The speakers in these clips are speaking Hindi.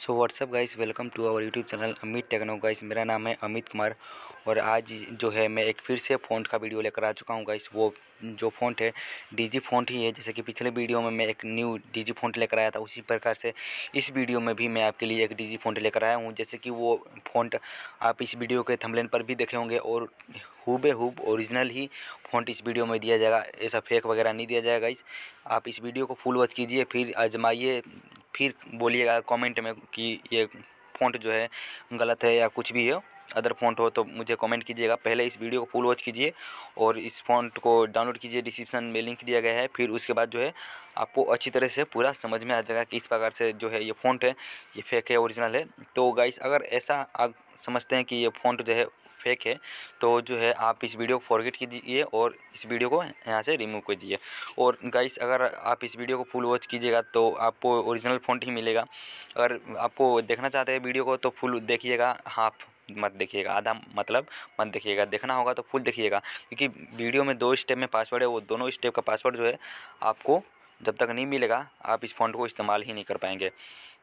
So what's up guys, welcome to our YouTube channel Amit techno guys. मेरा नाम है अमित कुमार और आज जो है मैं एक फिर से फ़ॉन्ट का वीडियो लेकर आ चुका हूं गाइस। वो जो फ़ॉन्ट है डीजी फ़ॉन्ट ही है। जैसे कि पिछले वीडियो में मैं एक न्यू डीजी फ़ॉन्ट लेकर आया था, उसी प्रकार से इस वीडियो में भी मैं आपके लिए एक डीजी फ़ॉन्ट लेकर आया हूँ। जैसे कि वो फ़ॉन्ट आप इस वीडियो के थंबनेल पर भी देखे होंगे और हूबेहूब ओरिजिनल ही फ़ॉन्ट इस वीडियो में दिया जाएगा। ऐसा फेक वगैरह नहीं दिया जाएगा गाइस। आप इस वीडियो को फुल वॉच कीजिए, फिर आजमाइए, फिर बोलिएगा कमेंट में कि ये फ़ॉन्ट जो है गलत है या कुछ भी हो, अदर फ़ॉन्ट हो तो मुझे कमेंट कीजिएगा। पहले इस वीडियो को फुल वॉच कीजिए और इस फ़ॉन्ट को डाउनलोड कीजिए, डिस्क्रिप्शन में लिंक दिया गया है। फिर उसके बाद जो है आपको अच्छी तरह से पूरा समझ में आ जाएगा कि इस प्रकार से जो है ये फ़ॉन्ट है, ये फेक है ओरिजिनल है। तो गाइस, अगर ऐसा आप समझते हैं कि ये फ़ॉन्ट जो है फेक है तो जो है आप इस वीडियो को फॉरगेट कीजिए और इस वीडियो को यहाँ से रिमूव कीजिए। और गाइस, अगर आप इस वीडियो को फुल वॉच कीजिएगा तो आपको ओरिजिनल फ़ॉन्ट ही मिलेगा। अगर आपको देखना चाहते हैं वीडियो को तो फुल देखिएगा, हाफ मत देखिएगा, आधा मतलब मत देखिएगा। देखना होगा तो फुल देखिएगा, क्योंकि वीडियो में 2 स्टेप में पासवर्ड है, वो दोनों स्टेप का पासवर्ड जो है आपको जब तक नहीं मिलेगा आप इस फ़ॉन्ट को इस्तेमाल ही नहीं कर पाएंगे।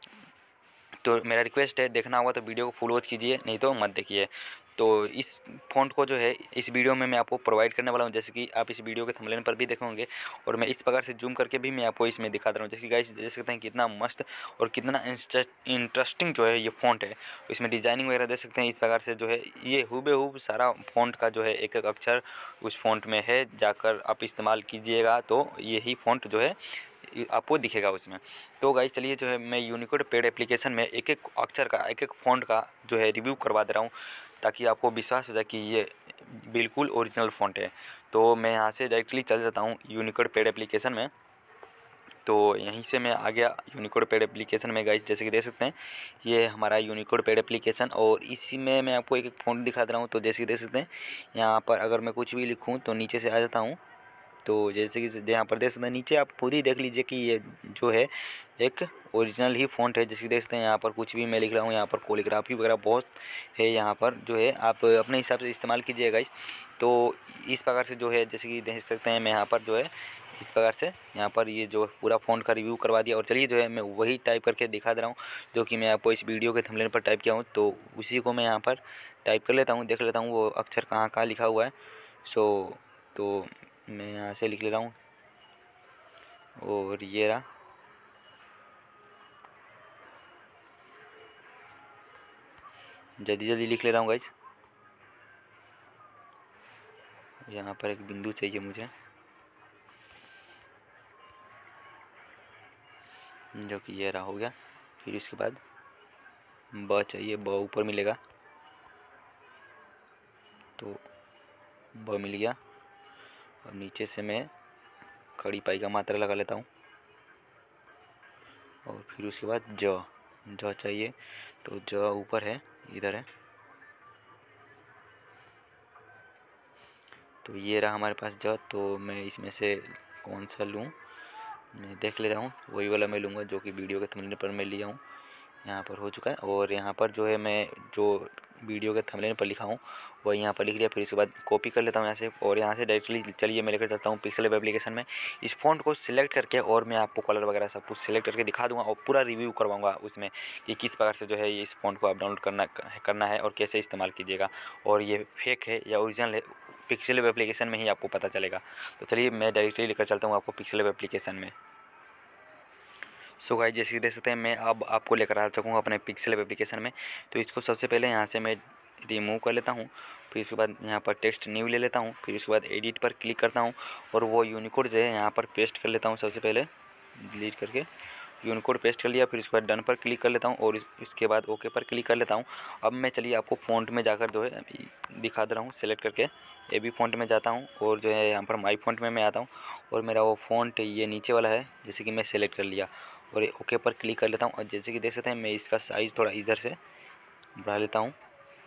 तो मेरा रिक्वेस्ट है, देखना होगा तो वीडियो को फुल वॉच कीजिए, नहीं तो मत देखिए। तो इस फ़ॉन्ट को जो है इस वीडियो में मैं आपको प्रोवाइड करने वाला हूँ, जैसे कि आप इस वीडियो के थंबनेल पर भी देखे होंगे। और मैं इस प्रकार से जूम करके भी मैं आपको इसमें दिखा दे रहा हूँ। जैसे कि गाइस देख सकते हैं कितना मस्त और कितना इंटरेस्टिंग जो है ये फ़ॉन्ट है। इसमें डिज़ाइनिंग वगैरह देख सकते हैं। इस प्रकार से जो है ये हूबेहूब सारा फ़ॉन्ट का जो है एक एक अक्षर उस फ़ॉन्ट में है। जाकर आप इस्तेमाल कीजिएगा तो यही फ़ॉन्ट जो है आपको दिखेगा उसमें। तो गाइस चलिए, जो है मैं यूनिकोड पेड एप्लीकेशन में एक एक अक्षर का, एक एक फ़ॉन्ट का जो है रिव्यू करवा दे रहा हूँ, ताकि आपको विश्वास हो जाए कि ये बिल्कुल ओरिजिनल फ़ॉन्ट है। तो मैं यहाँ से डायरेक्टली चल जाता हूँ यूनिकोड पेड एप्लीकेशन में। तो यहीं से मैं आ गया यूनिकोड पेड एप्लीकेशन में गाइस। जैसे कि देख सकते हैं ये हमारा यूनिकोड पेड एप्लीकेशन और इसी में मैं आपको एक एक फ़ॉन्ट दिखा दे रहा हूँ। तो जैसे कि देख सकते हैं यहाँ पर अगर मैं कुछ भी लिखूँ तो नीचे से आ जाता हूँ। तो जैसे कि यहाँ पर देख सकते हैं, नीचे आप खुद ही देख लीजिए कि ये जो है एक ओरिजिनल ही फ़ॉन्ट है। जैसे कि देख सकते हैं यहाँ पर कुछ भी मैं लिख रहा हूँ, यहाँ पर कोलिग्राफी वगैरह बहुत है। यहाँ पर जो है आप अपने हिसाब से इस्तेमाल कीजिएगा इस। तो इस प्रकार से जो है, जैसे कि देख सकते हैं मैं यहाँ पर जो है इस प्रकार से यहाँ पर ये जो पूरा फ़ॉन्ट का रिव्यू करवा दिया। और चलिए जो है मैं वही टाइप करके दिखा दे रहा हूँ जो कि मैं आपको इस वीडियो के थंबनेल पर टाइप किया हूँ। तो उसी को मैं यहाँ पर टाइप कर लेता हूँ, देख लेता हूँ वो अक्षर कहाँ कहाँ लिखा हुआ है। तो मैं यहाँ से लिख ले रहा हूँ और ये रहा। जल्दी जल्दी लिख ले रहा हूँ गाइस। यहाँ पर एक बिंदु चाहिए मुझे, जो कि ये रहा, हो गया। फिर इसके बाद ब चाहिए, ब ऊपर मिलेगा तो ब मिल गया। और नीचे से मैं खड़ी पाई का मात्रा लगा लेता हूँ और फिर उसके बाद ज चाहिए, तो ज ऊपर है, इधर है। तो ये रहा हमारे पास ज। तो मैं इसमें से कौन सा लूँ, मैं देख ले रहा हूँ। वही वाला मैं लूँगा जो कि वीडियो के थंबनेल पर मैं लिया हूँ। यहाँ पर हो चुका है और यहाँ पर जो है मैं जो वीडियो के थंबनेल पर लिखा हूँ वही यहाँ पर लिख लिया। फिर उसके बाद कॉपी कर लेता हूँ यहाँ से और यहाँ से डायरेक्टली चलिए मैं लेकर चलता हूँ पिक्सेल वेब एप्लीकेशन में। इस फ़ॉन्ट को सिलेक्ट करके और मैं आपको कलर वगैरह सब कुछ सिलेक्ट करके दिखा दूँगा और पूरा रिव्यू करवाऊँगा उसमें कि किस प्रकार से जो है ये इस फ़ॉन्ट को आप डाउनलोड करना है और कैसे इस्तेमाल कीजिएगा और ये फेक है या ओरिजिनल है, पिक्सेल वेब एप्लीकेशन में ही आपको पता चलेगा। तो चलिए मैं डायरेक्टली लेकर चलता हूँ आपको पिक्सेल वेब एप्लीकेशन में। सो गाइस, जैसे कि देख सकते हैं मैं अब आपको लेकर आ चुका हूँ अपने पिक्सेल एप्लीकेशन में। तो इसको सबसे पहले यहाँ से मैं रिमूव कर लेता हूँ। फिर उसके बाद यहाँ पर टेक्स्ट न्यू ले लेता हूँ। फिर उसके बाद एडिट पर क्लिक करता हूँ और वो यूनिकोड जो है यहाँ पर पेस्ट कर लेता हूँ। सबसे पहले डिलीट करके यूनिकोड पेस्ट कर लिया। फिर उसके बाद डन पर क्लिक कर लेता हूँ और इसके बाद ओके पर क्लिक कर लेता हूँ। अब मैं चलिए आपको फ़ॉन्ट में जाकर जो है दिखा दे रहा हूँ। सेलेक्ट करके ए बी फ़ॉन्ट में जाता हूँ और जो है यहाँ पर माई फ़ॉन्ट में मैं आता हूँ और मेरा वो फ़ॉन्ट ये नीचे वाला है, जैसे कि मैं सेलेक्ट कर लिया और ओके पर क्लिक कर लेता हूँ। और जैसे कि देख सकते हैं मैं इसका साइज़ थोड़ा इधर से बढ़ा लेता हूँ।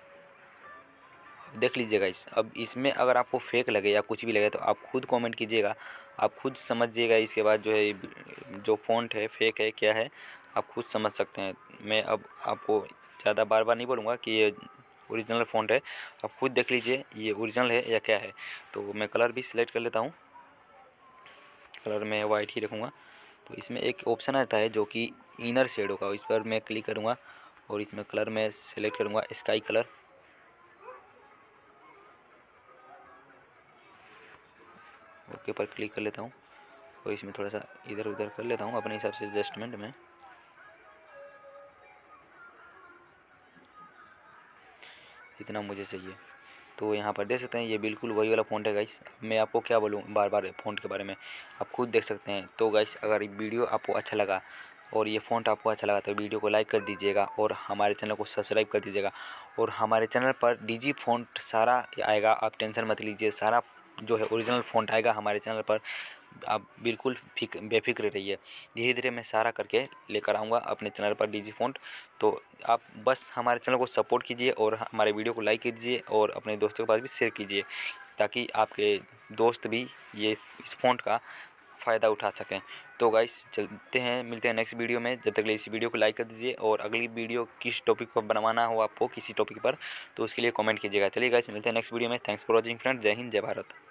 देख लीजिएगा अब इसमें अगर आपको फेक लगे या कुछ भी लगे तो आप खुद कमेंट कीजिएगा, आप खुद समझिएगा। इसके बाद जो है जो फ़ॉन्ट है फेक है क्या है आप खुद समझ सकते हैं। मैं अब आपको ज़्यादा बार बार नहीं बोलूँगा कि ये ओरिजिनल फ़ॉन्ट है, आप खुद देख लीजिए ये ओरिजिनल है या क्या है। तो मैं कलर भी सिलेक्ट कर लेता हूँ, कलर मैं वाइट ही रखूँगा। तो इसमें एक ऑप्शन आता है जो कि इनर शेडो का, इस पर मैं क्लिक करूँगा और इसमें कलर मैं सेलेक्ट करूँगा स्काई कलर। ओके पर क्लिक कर लेता हूँ और इसमें थोड़ा सा इधर उधर कर लेता हूँ अपने हिसाब से एडजस्टमेंट में। इतना मुझे चाहिए। तो यहाँ पर देख सकते हैं ये बिल्कुल वही वाला फ़ॉन्ट है गाइस। मैं आपको क्या बोलूँ बार बार फ़ॉन्ट के बारे में, आप खुद देख सकते हैं। तो गाइस अगर वीडियो आपको अच्छा लगा और ये फ़ॉन्ट आपको अच्छा लगा तो वीडियो को लाइक कर दीजिएगा और हमारे चैनल को सब्सक्राइब कर दीजिएगा। और हमारे चैनल पर डीजी फ़ॉन्ट सारा आएगा, आप टेंशन मत लीजिए, सारा जो है ओरिजिनल फ़ॉन्ट आएगा हमारे चैनल पर। आप बिल्कुल बेफिक्र रहिए, धीरे धीरे मैं सारा करके लेकर आऊँगा अपने चैनल पर डीजी फ़ॉन्ट। तो आप बस हमारे चैनल को सपोर्ट कीजिए और हमारे वीडियो को लाइक कीजिए और अपने दोस्तों के पास भी शेयर कीजिए, ताकि आपके दोस्त भी ये इस फ़ॉन्ट का फ़ायदा उठा सकें। तो गाइस चलते हैं, मिलते हैं नेक्स्ट वीडियो में। जब तक इस वीडियो को लाइक कर दीजिए और अगली वीडियो किस टॉपिक पर बनवाना हो आपको, किसी टॉपिक पर, तो उसके लिए कमेंट कीजिएगा। चलिए गाइस मिलते हैं नेक्स्ट वीडियो में। Thanks for watching friend. जय हिंद, जय भारत।